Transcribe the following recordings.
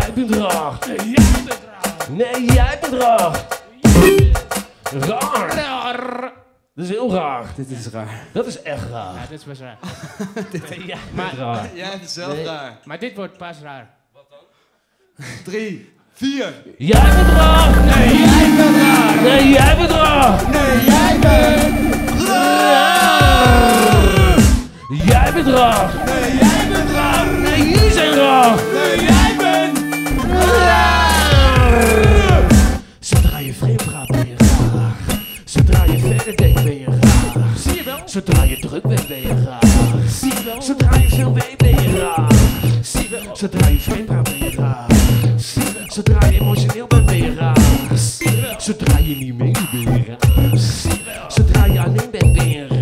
jij bent raar. Nee, jij bent raar. Nee, jij bent raar. Raar. Raar. Dat is heel raar. Dit is raar. Dat is echt raar. Ja, dit is best raar. Jij Maar- bent raar. Jij bent zelf Nee. raar. Maar dit wordt pas raar. 3, 4. Jij bent raar. Nee, jij bent raar. Nee, jij bent raar. Nee, jij bent Raar. Jij bent raar. Nee, jij bent raar. Nee, jullie zijn raar. Nee, jij bent Raar. Zodra je vreemd gaat ben je raar. Zodra je verder denkt ben je raar. Zie je wel? Zodra je druk bent ben je raar. Zie je wel? Zodra je veel weet ben je raar. Zie je wel? Zodra je vreemd gaat ben je raar. Zodra je emotioneel bent ben je raar. Zodra je niet meedoet ben je raar. Zodra je alleen bent ben je raar.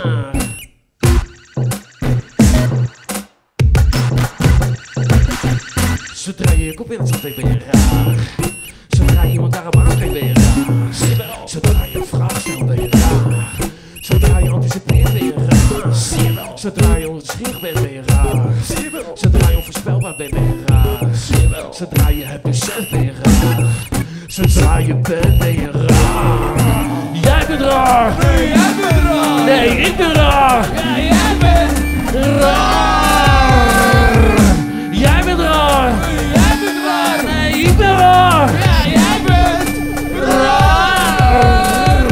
Zodra je je kop in het zand steekt ben je raar. Zodra je iemand daarop aanspreekt ben je raar. Zodra je een vraag stelt ben je raar. Zodra je anticipeert ben je raar. Zodra je onverschillig bent ben je raar. Zodra je onvoorspelbaar bent ben je raar. Zodra je het beseft ben je raar. Zodra je bent ben je raar. Jij bent raar. Nee, jij bent raar. Nee, ik ben raar. Ja, jij bent Raar. Jij bent raar. Jij bent raar. Nee, ik ben raar. Ja, jij bent Raar.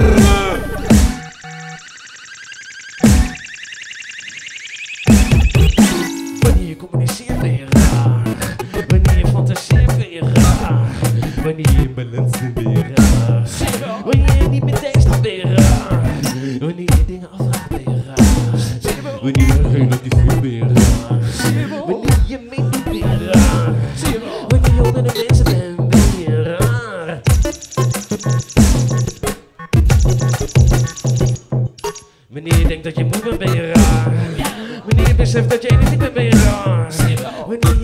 Wanneer je communiceert ben je raar. Wanneer je fantaseert ben je raar. Wanneer je in balans bent ben je raar. Wanneer je niet meteen staat ben je raar. Wanneer je dingen afvraagt ben je raar. Wanneer je relativeert ben je raar. Wanneer je meedoet ben je raar. Wanneer je onder de mensen bent ben je raar. Wanneer je denkt dat je moe bent ben je raar. Wanneer je beseft dat je energiek bent ben je raar. Wanneer